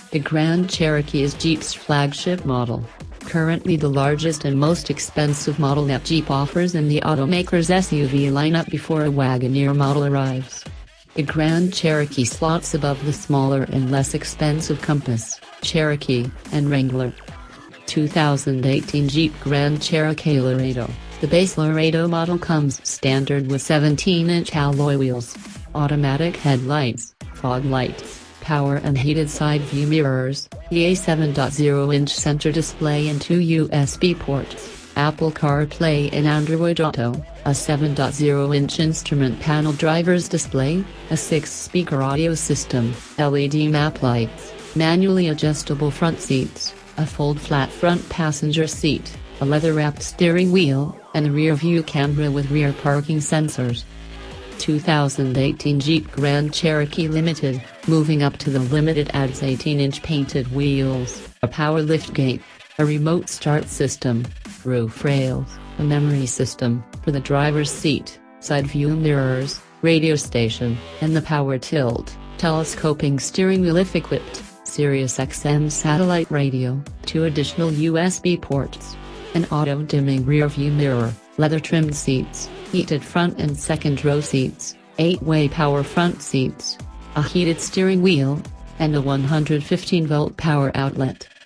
The Grand Cherokee is Jeep's flagship model. Currently the largest and most expensive model that Jeep offers in the automaker's SUV lineup before a Wagoneer model arrives. The Grand Cherokee slots above the smaller and less expensive Compass, Cherokee, and Wrangler. 2018 Jeep Grand Cherokee Laredo. The base Laredo model comes standard with 17-inch alloy wheels, automatic headlights, fog lights, power and heated side view mirrors, a 7.0-inch center display and 2 USB ports, Apple CarPlay and Android Auto, a 7.0-inch instrument panel driver's display, a 6-speaker audio system, LED map lights, manually adjustable front seats, a fold-flat front passenger seat, a leather-wrapped steering wheel, and a rear-view camera with rear parking sensors. 2018 Jeep Grand Cherokee Limited, moving up to the Limited adds 18-inch painted wheels, a power liftgate, a remote start system, roof rails, a memory system for the driver's seat, side view mirrors, radio station, and the power tilt, telescoping steering wheel if equipped, Sirius XM satellite radio, 2 additional USB ports, an auto-dimming rear-view mirror, leather-trimmed seats, heated front and second row seats, 8-way power front seats, a heated steering wheel, and a 115-volt power outlet.